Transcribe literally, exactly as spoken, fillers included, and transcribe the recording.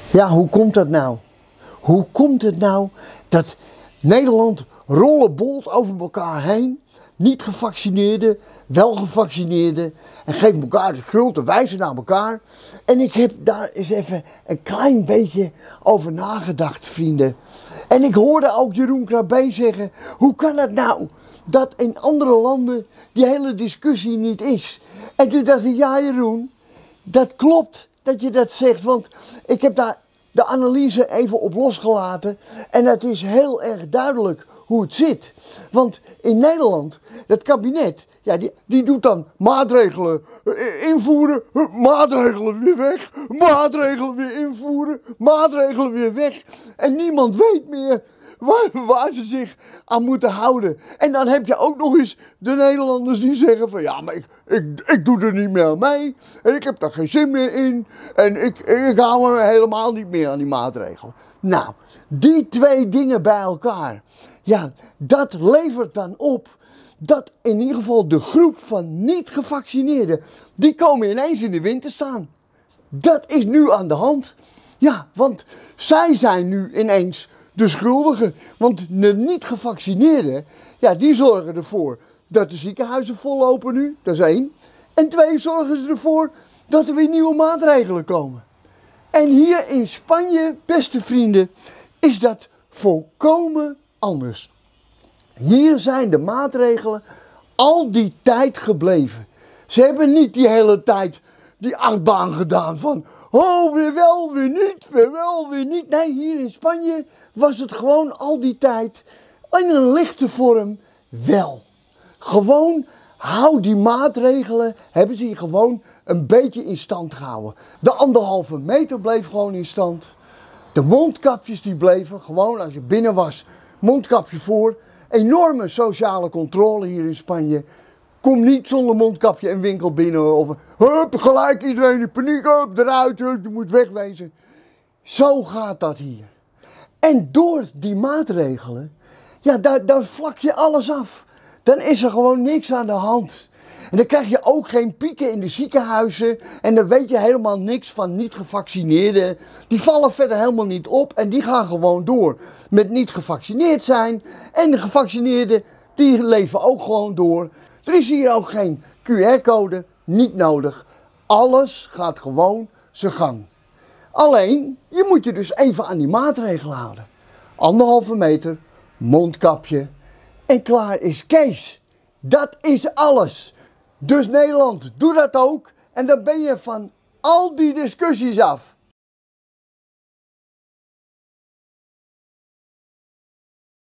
Ja, hoe komt dat nou? Hoe komt het nou dat Nederland rollenbolt over elkaar heen, niet gevaccineerden, wel gevaccineerden, en geven elkaar de schuld en wijzen naar elkaar. En ik heb daar eens even een klein beetje over nagedacht, vrienden. En ik hoorde ook Jeroen Krabbe zeggen, hoe kan het nou dat in andere landen die hele discussie niet is? En toen dacht ik, ja Jeroen, dat klopt dat je dat zegt, want ik heb daar de analyse even op losgelaten en het is heel erg duidelijk hoe het zit. Want in Nederland, het kabinet, ja, die, die doet dan maatregelen invoeren, maatregelen weer weg, maatregelen weer invoeren, maatregelen weer weg. En niemand weet meer waar, waar ze zich aan moeten houden. En dan heb je ook nog eens de Nederlanders die zeggen van ja, maar ik, ik, ik doe er niet meer aan mee. En ik heb daar geen zin meer in. En ik, ik hou me helemaal niet meer aan die maatregelen. Nou, die twee dingen bij elkaar. Ja, dat levert dan op dat in ieder geval de groep van niet-gevaccineerden, die komen ineens in de wind te staan. Dat is nu aan de hand. Ja, want zij zijn nu ineens de schuldigen. Want de niet-gevaccineerden, ja, die zorgen ervoor dat de ziekenhuizen vollopen nu. Dat is één. En twee, zorgen ze ervoor dat er weer nieuwe maatregelen komen. En hier in Spanje, beste vrienden, is dat volkomen anders. Hier zijn de maatregelen al die tijd gebleven. Ze hebben niet die hele tijd die achtbaan gedaan van oh, weer wel, weer niet, weer wel, weer niet. Nee, hier in Spanje was het gewoon al die tijd in een lichte vorm wel. Gewoon, hou die maatregelen, hebben ze hier gewoon een beetje in stand gehouden. De anderhalve meter bleef gewoon in stand. De mondkapjes die bleven, gewoon als je binnen was, mondkapje voor. Enorme sociale controle hier in Spanje. Kom niet zonder mondkapje een winkel binnen of hup, gelijk iedereen in paniek, hup, eruit, hup, je moet wegwezen. Zo gaat dat hier. En door die maatregelen, ja, daar, daar vlak je alles af. Dan is er gewoon niks aan de hand. En dan krijg je ook geen pieken in de ziekenhuizen. En dan weet je helemaal niks van niet-gevaccineerden. Die vallen verder helemaal niet op. En die gaan gewoon door met niet gevaccineerd zijn. En de gevaccineerden, die leven ook gewoon door. Er is hier ook geen Q R-code, niet nodig. Alles gaat gewoon zijn gang. Alleen, je moet je dus even aan die maatregelen houden. Anderhalve meter, mondkapje en klaar is Kees. Dat is alles. Dus Nederland, doe dat ook en dan ben je van al die discussies af.